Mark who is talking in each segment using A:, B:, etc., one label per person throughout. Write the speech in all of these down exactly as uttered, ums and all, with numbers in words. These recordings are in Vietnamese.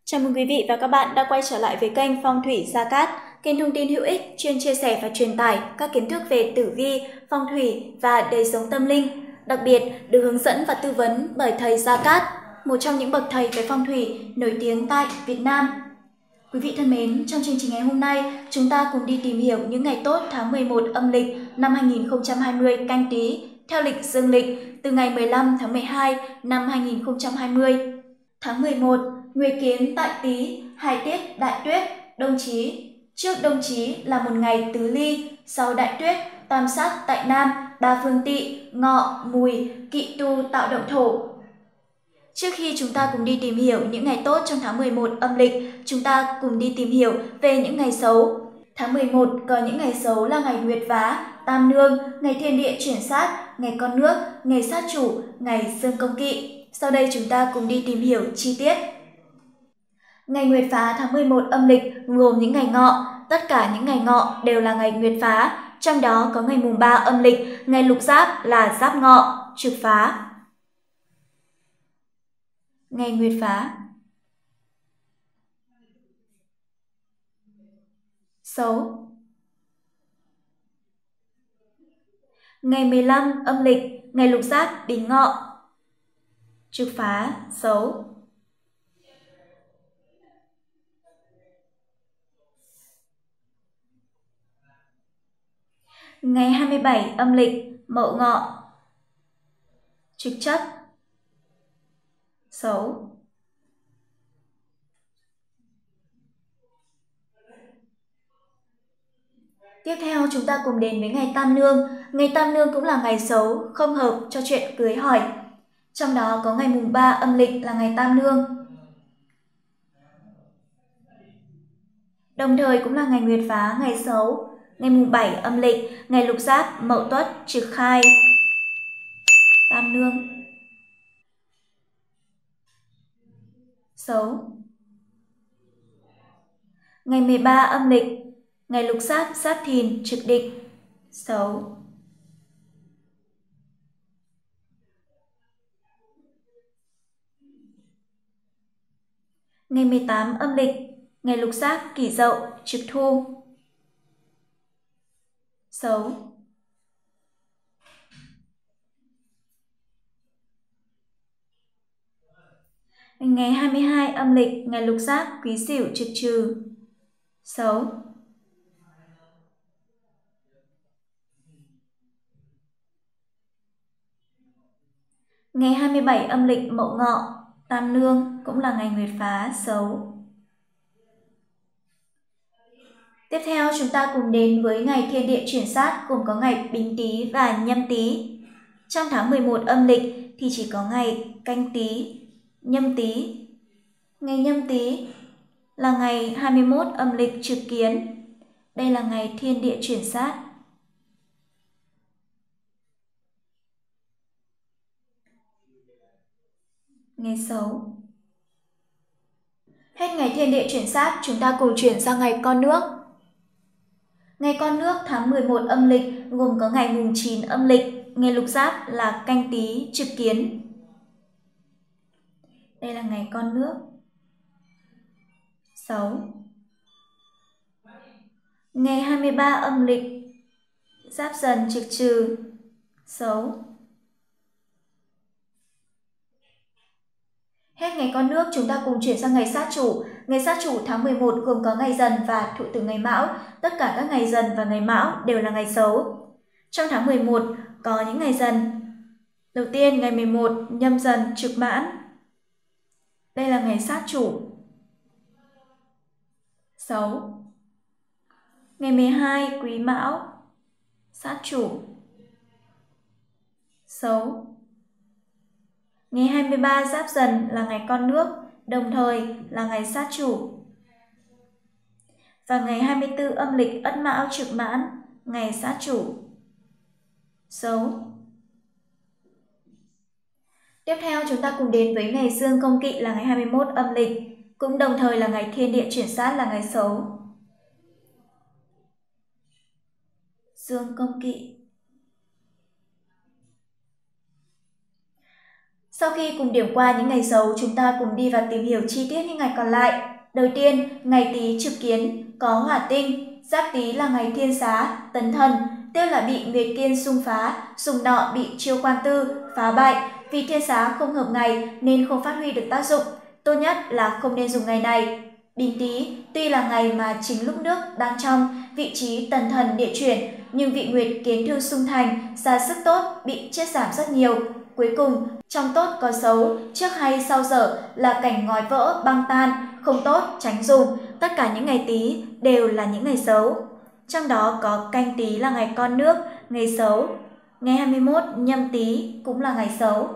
A: Chào mừng quý vị và các bạn đã quay trở lại với kênh Phong thủy Gia Cát, kênh thông tin hữu ích chuyên chia sẻ và truyền tải các kiến thức về tử vi, phong thủy và đời sống tâm linh. Đặc biệt được hướng dẫn và tư vấn bởi thầy Gia Cát, một trong những bậc thầy về phong thủy nổi tiếng tại Việt Nam. Quý vị thân mến, trong chương trình ngày hôm nay, chúng ta cùng đi tìm hiểu những ngày tốt tháng mười một âm lịch năm hai nghìn không trăm hai mươi Canh Tý theo lịch dương lịch từ ngày mười lăm tháng mười hai năm hai nghìn không trăm hai mươi. Tháng mười một, Nguyệt Kiến tại Tý, hai tiết Đại Tuyết, Đông Chí. Trước Đông Chí là một ngày Tứ Ly, sau Đại Tuyết, Tam Sát tại Nam, ba phương Tỵ, Ngọ, Mùi, Kỵ Tu tạo động thổ. Trước khi chúng ta cùng đi tìm hiểu những ngày tốt trong tháng mười một âm lịch, chúng ta cùng đi tìm hiểu về những ngày xấu. Tháng mười một có những ngày xấu là ngày Nguyệt Vá, Tam Nương, ngày Thiên Địa chuyển sát, ngày Con Nước, ngày Sát Chủ, ngày Dương Công Kỵ. Sau đây chúng ta cùng đi tìm hiểu chi tiết. Ngày Nguyệt Phá tháng mười một âm lịch gồm những ngày ngọ, tất cả những ngày ngọ đều là ngày Nguyệt Phá, trong đó có ngày mùng ba âm lịch, ngày Lục Giáp là Giáp Ngọ, Trực Phá. Ngày Nguyệt Phá. Xấu. Ngày mười lăm âm lịch, ngày Lục Giáp Bính Ngọ, Trực Phá. Xấu. Ngày hai mươi bảy âm lịch, Mậu Ngọ, Trực Chấp. Xấu. Tiếp theo chúng ta cùng đến với ngày Tam Nương. Ngày Tam Nương cũng là ngày xấu, không hợp cho chuyện cưới hỏi. Trong đó có ngày mùng ba âm lịch là ngày Tam Nương. Đồng thời cũng là ngày Nguyệt Phá, ngày xấu. Ngày mùng bảy âm lịch, ngày Lục Giáp, Mậu Tuất, Trực Khai, Tam Nương. Xấu. Ngày mười ba âm lịch, ngày Lục Giáp, Giáp Thìn, Trực Địch. Xấu. Ngày mười tám âm lịch, ngày Lục Giáp, Kỷ Dậu, Trực Thu. Xấu. Ngày hai mươi hai âm lịch, ngày Lục Giáp, Quý Sửu, Trực Trừ. Xấu. Ngày hai mươi bảy âm lịch, Mậu Ngọ, Tam Nương, cũng là ngày Nguyệt Phá. Xấu. Tiếp theo chúng ta cùng đến với ngày Thiên Địa chuyển sát, gồm có ngày Bính Tý và Nhâm Tý. Trong tháng mười một âm lịch thì chỉ có ngày Canh Tý, Nhâm Tý. Ngày Nhâm Tý là ngày hai mươi mốt âm lịch Trực Kiến. Đây là ngày Thiên Địa chuyển sát. Ngày xấu. Hết ngày Thiên Địa chuyển sát, chúng ta cùng chuyển sang ngày Con Nước. Ngày Con Nước tháng mười một âm lịch gồm có ngày mùng chín âm lịch, ngày Lục Giáp là Canh Tý, Trực Kiến. Đây là ngày Con Nước. Xấu. Ngày hai mươi ba âm lịch, Giáp Dần, Trực Trừ. Xấu. Hết ngày Con Nước, chúng ta cùng chuyển sang ngày Sát Chủ. Ngày Sát Chủ tháng mười một gồm có ngày Dần và Thụ Tử ngày Mão. Tất cả các ngày Dần và ngày Mão đều là ngày xấu. Trong tháng mười một có những ngày Dần. Đầu tiên ngày mười một Nhâm Dần, Trực Mãn. Đây là ngày Sát Chủ. Xấu. Ngày mười hai Quý Mão, Sát Chủ. Xấu. Ngày hai mươi ba Giáp Dần là ngày Con Nước, đồng thời là ngày Sát Chủ. Và ngày hai mươi tư âm lịch Ất Mão, Trực Mãn, ngày Sát Chủ. Xấu. Tiếp theo chúng ta cùng đến với ngày Dương Công Kỵ là ngày hai mươi mốt âm lịch, cũng đồng thời là ngày Thiên Địa chuyển sát là ngày xấu. Dương Công Kỵ. Sau khi cùng điểm qua những ngày xấu, chúng ta cùng đi vào tìm hiểu chi tiết những ngày còn lại. Đầu tiên, ngày Tý trực kiến, có hỏa tinh, Giáp Tý là ngày thiên xá, tấn thần, tiêu là bị nguyệt kiên xung phá, dùng nọ bị chiêu quan tư, phá bại. Vì thiên xá không hợp ngày nên không phát huy được tác dụng, tốt nhất là không nên dùng ngày này. Bính Tý tuy là ngày mà chính lúc nước đang trong vị trí tần thần địa chuyển, nhưng vị nguyệt kiến thương xung thành, ra sức tốt bị chết giảm rất nhiều. Cuối cùng, trong tốt có xấu, trước hay sau dở là cảnh ngói vỡ băng tan, không tốt tránh dùng. Tất cả những ngày Tý đều là những ngày xấu. Trong đó có Canh Tý là ngày con nước, ngày xấu. Ngày hai mươi mốt Nhâm Tý cũng là ngày xấu.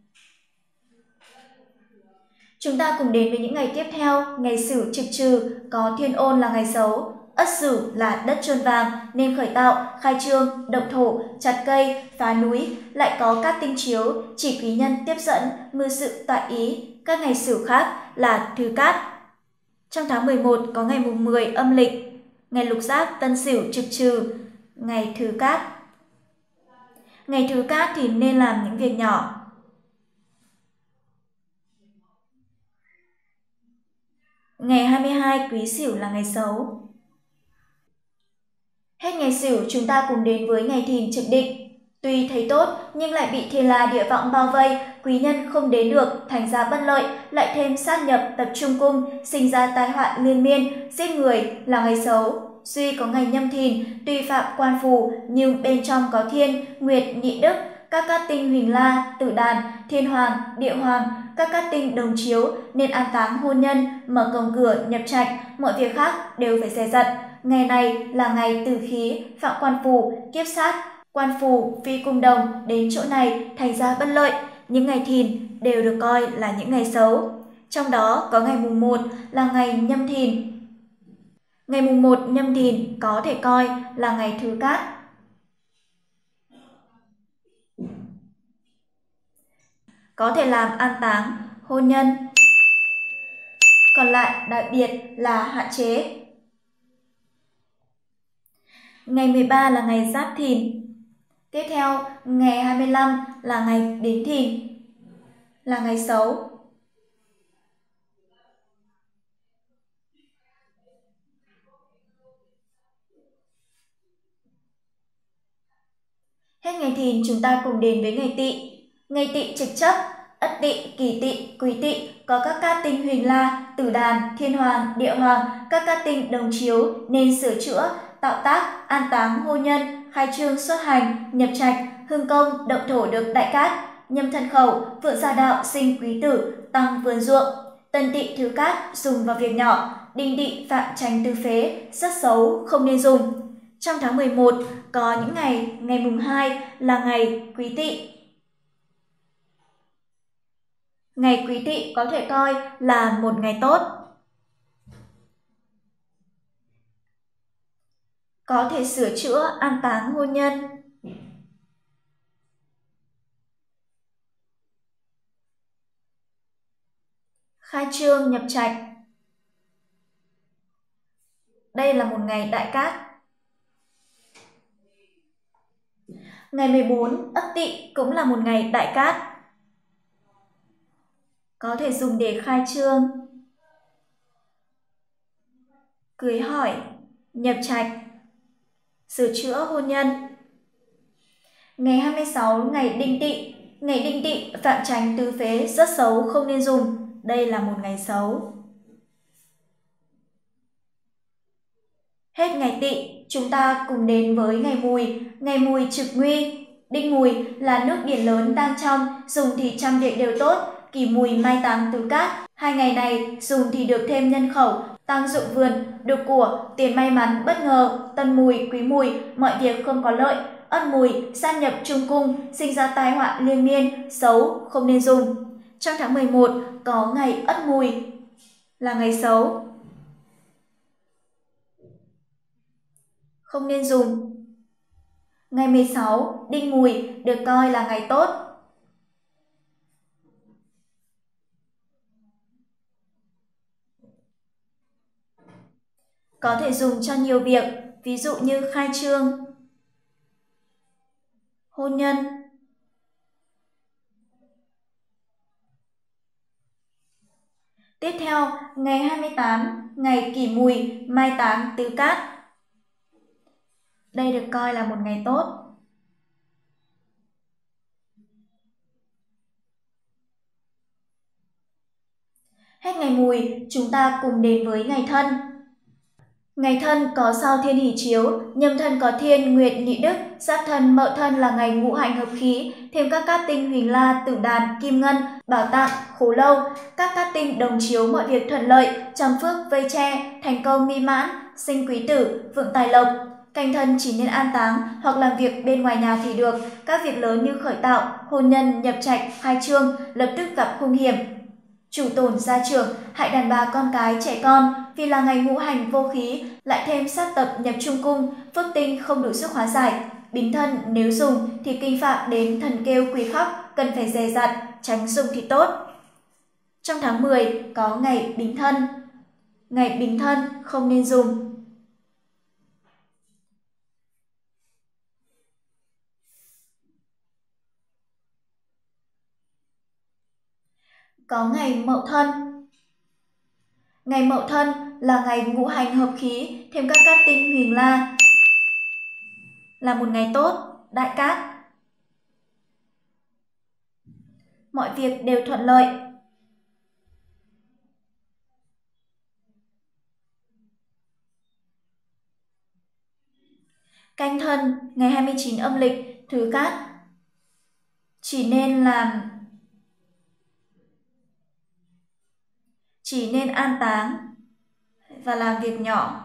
A: Chúng ta cùng đến với những ngày tiếp theo. Ngày Sửu trực trừ, có thiên ôn là ngày xấu. Ất Sửu là đất chôn vàng nên khởi tạo, khai trương, động thổ, chặt cây, phá núi, lại có các tinh chiếu, chỉ quý nhân tiếp dẫn, mưu sự toại ý. Các ngày Sửu khác là Thứ Cát. Trong tháng mười một có ngày mùng mười âm lịch, ngày Lục Giáp Tân Sửu trực trừ, ngày Thứ Cát. Ngày Thứ Cát thì nên làm những việc nhỏ. Ngày hai mươi hai Quý Sửu là ngày xấu. Hết ngày Sửu, chúng ta cùng đến với ngày Thìn trực định. Tuy thấy tốt nhưng lại bị thiên la địa võng bao vây, quý nhân không đến được, thành ra bất lợi, lại thêm sát nhập tập trung cung, sinh ra tai họa liên miên, giết người là ngày xấu. Duy có ngày Nhâm Thìn, tuy phạm quan phù nhưng bên trong có thiên, nguyệt, nhị đức, các cát tinh huỳnh la, tử đàn, thiên hoàng, địa hoàng, các cát tinh đồng chiếu nên an táng hôn nhân, mở cổng cửa, nhập trạch, mọi việc khác đều phải dè dặt. Ngày này là ngày tử khí, phạm quan phù, kiếp sát, quan phù, phi cung đồng đến chỗ này thành ra bất lợi. Những ngày Thìn đều được coi là những ngày xấu. Trong đó có ngày mùng một là ngày Nhâm Thìn. Ngày mùng một Nhâm Thìn có thể coi là ngày Thứ Cát. Có thể làm an táng, hôn nhân. Còn lại đặc biệt là hạn chế. Ngày mười ba là ngày Giáp Thìn. Tiếp theo, ngày hai mươi lăm là ngày Đính Thìn, là ngày xấu. Hết ngày Thìn, chúng ta cùng đến với ngày Tỵ. Ngày Tỵ trực chấp, Ất Tỵ, Kỷ Tỵ, Quý Tỵ có các cát tinh huỳnh la, tử đàn, thiên hoàng, địa hoàng, các cát tinh đồng chiếu nên sửa chữa, tạo tác, an táng, hôn nhân, khai trương, xuất hành, nhập trạch, hưng công, động thổ được đại cát. Nhâm Thân Khẩu, vượng gia đạo, sinh quý tử, tăng vườn ruộng. Tân Tỵ Thứ Cát dùng vào việc nhỏ. Đinh Tỵ phạm tránh tứ phế, rất xấu, không nên dùng. Trong tháng mười một có những ngày, ngày mùng hai là ngày Quý Tỵ. Ngày Quý Tỵ có thể coi là một ngày tốt. Có thể sửa chữa, an táng, hôn nhân. Khai trương, nhập trạch. Đây là một ngày đại cát. Ngày mười bốn Ất Tỵ cũng là một ngày đại cát. Có thể dùng để khai trương, cưới hỏi, nhập trạch, sửa chữa hôn nhân. Ngày hai mươi sáu ngày Đinh Tỵ. Ngày Đinh Tỵ phạm tránh tứ phế, rất xấu, không nên dùng. Đây là một ngày xấu. Hết ngày Tỵ, chúng ta cùng đến với ngày Mùi. Ngày Mùi trực nguy. Đinh Mùi là nước biển lớn đang trong, dùng thì trăm việc đều tốt. Kỷ Mùi mai táng tứ cát. Hai ngày này dùng thì được thêm nhân khẩu, tăng dụng vườn, được của, tiền may mắn bất ngờ. Tân Mùi, Quý Mùi, mọi việc không có lợi. Ất Mùi sát nhập trung cung, sinh ra tai họa liên miên, xấu, không nên dùng. Trong tháng mười một có ngày Ất Mùi là ngày xấu, không nên dùng. Ngày mười sáu Đinh Mùi được coi là ngày tốt. Có thể dùng cho nhiều việc, ví dụ như khai trương, hôn nhân, ngày hai mươi tám, ngày Kỷ Mùi, mai táng Tứ Cát. Đây được coi là một ngày tốt. Hết ngày Mùi, chúng ta cùng đến với ngày Thân. Ngày Thân có sao Thiên Hỷ chiếu, nhâm thân có Thiên, Nguyệt, Nhị Đức, giáp Thân, Mậu Thân là ngày ngũ hành hợp khí, thêm các cát tinh Huỳnh La, Tử Đàn, Kim Ngân, Bảo Tạng, Khố Lâu, các cát tinh đồng chiếu mọi việc thuận lợi, trăm phước vây che, thành công mỹ mãn, sinh quý tử, vượng tài lộc. Canh Thân chỉ nên an táng hoặc làm việc bên ngoài nhà thì được, các việc lớn như khởi tạo, hôn nhân, nhập trạch, khai trương lập tức gặp hung hiểm. Chủ tổn gia trưởng, hại đàn bà con cái trẻ con, vì là ngày ngũ hành vô khí, lại thêm sát tập nhập trung cung, phước tinh không đủ sức hóa giải. Bính Thân nếu dùng thì kinh phạm đến thần kêu quỷ khóc, cần phải dè dặt, tránh dùng thì tốt. Trong tháng mười có ngày Bính Thân. Ngày Bính Thân không nên dùng. Có ngày Mậu Thân. Ngày Mậu Thân là ngày ngũ hành hợp khí, thêm các cát tinh Huỳnh La, là một ngày tốt, đại cát. Mọi việc đều thuận lợi. Canh Thân ngày hai mươi chín âm lịch, Thứ Cát. Chỉ nên làm Chỉ nên an táng và làm việc nhỏ.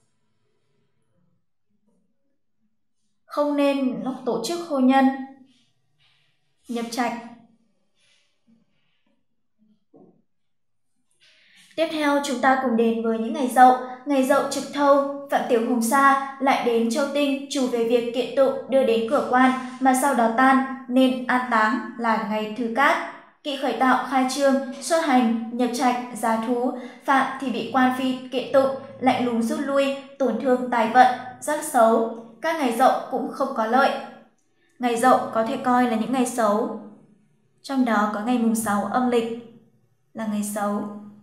A: Không nên tổ chức hôn nhân, nhập trạch. Tiếp theo chúng ta cùng đến với những ngày Dậu. Ngày Dậu trực thâu, Phạm Tiểu Hồng Sa lại đến Châu Tinh chủ về việc kiện tụng đưa đến cửa quan mà sau đó tan, nên an táng là ngày Thứ Cát. Kỵ khởi tạo, khai trương, xuất hành, nhập trạch, giá thú, phạm thì bị quan phi kiện tụng, lạnh lùng rút lui, tổn thương tài vận, rất xấu. Các ngày Dậu cũng không có lợi. Ngày Dậu có thể coi là những ngày xấu. Trong đó có ngày mùng sáu âm lịch là ngày xấu.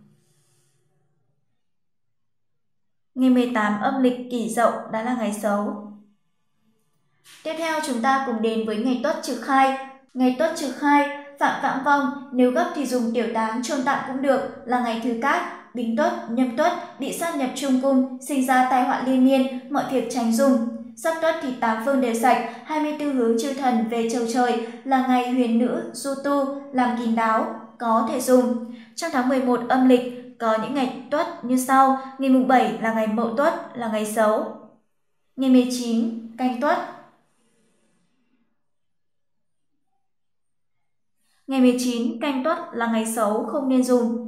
A: Ngày mười tám âm lịch Kỷ Dậu đã là ngày xấu. Tiếp theo chúng ta cùng đến với ngày Tuất Trực Khai. Ngày Tuất Trực Khai, phạm vãng vong, nếu gấp thì dùng tiểu táng chôn tạm cũng được, là ngày Thứ Cát. Bính Tuất, Nhâm Tuất bị sát nhập trung cung, sinh ra tai họa liên miên, mọi việc tránh dùng. Sắp Tuất thì tám phương đều sạch, hai mươi tư hướng chư thần về chầu trời, là ngày huyền nữ du tu, làm kín đáo, có thể dùng. Trong tháng mười một âm lịch có những ngày Tuất như sau. Ngày mùng bảy là ngày Mậu Tuất, là ngày xấu. Ngày mười chín Canh Tuất. Ngày mười chín Canh Tuất là ngày xấu, không nên dùng.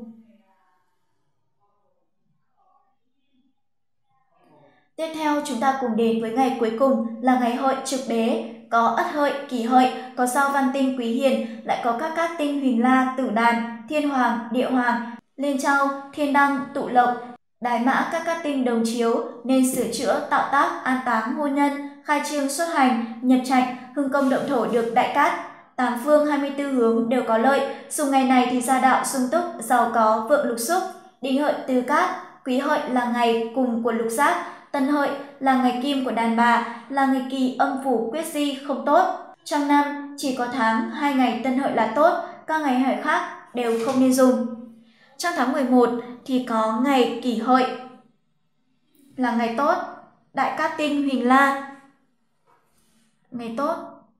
A: Tiếp theo chúng ta cùng đến với ngày cuối cùng là ngày Hợi Trực Đế. Có Ất Hợi, Kỷ Hợi, có sao Văn Tinh Quý Hiền, lại có các cát tinh Huỳnh La, Tử Đàn, Thiên Hoàng, Địa Hoàng, Liên Châu, Thiên Đăng, Tụ Lộc, Đái Mã, các cát tinh đồng chiếu, nên sửa chữa, tạo tác, an táng, hôn nhân, khai trương, xuất hành, nhập trạch, hưng công động thổ được đại cát. Tám phương hai mươi tư hướng đều có lợi, dùng ngày này thì gia đạo sung túc, giàu có, vượng lục xúc. Đinh Hợi Tứ Cát, Quý Hợi là ngày cùng của lục giác, Tân Hợi là ngày kim của đàn bà, là ngày kỳ âm phủ quyết di không tốt. Trong năm chỉ có tháng hai ngày Tân Hợi là tốt, các ngày hợi khác đều không nên dùng. Trong tháng mười một thì có ngày Kỷ Hợi là ngày tốt, đại cát tinh Huỳnh La, ngày tốt,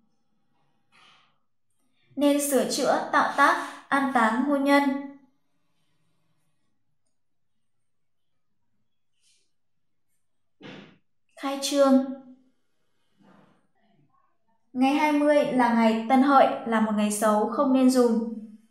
A: nên sửa chữa, tạo tác, an táng, hôn nhân. Khai trương. Ngày hai mươi là ngày Tân Hợi, là một ngày xấu, không nên dùng.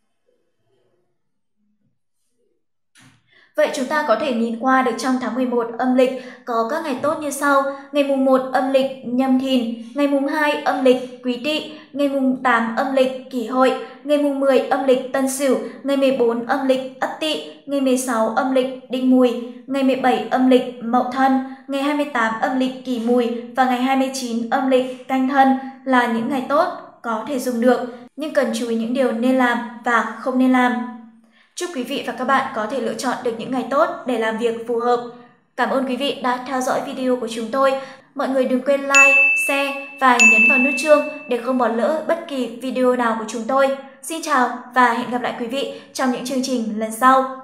A: Vậy chúng ta có thể nhìn qua được trong tháng mười một âm lịch có các ngày tốt như sau. Ngày mùng một âm lịch Nhâm Thìn, ngày mùng hai âm lịch Quý Tỵ, ngày mùng tám âm lịch Kỷ Hợi, ngày mùng mười âm lịch Tân Sửu, ngày mười bốn âm lịch Ất Tỵ, ngày mười sáu âm lịch Đinh Mùi, ngày mười bảy âm lịch Mậu Thân, ngày hai mươi tám âm lịch Kỷ Mùi và ngày hai mươi chín âm lịch Canh Thân là những ngày tốt, có thể dùng được, nhưng cần chú ý những điều nên làm và không nên làm. Chúc quý vị và các bạn có thể lựa chọn được những ngày tốt để làm việc phù hợp. Cảm ơn quý vị đã theo dõi video của chúng tôi. Mọi người đừng quên like, share và nhấn vào nút chuông để không bỏ lỡ bất kỳ video nào của chúng tôi. Xin chào và hẹn gặp lại quý vị trong những chương trình lần sau.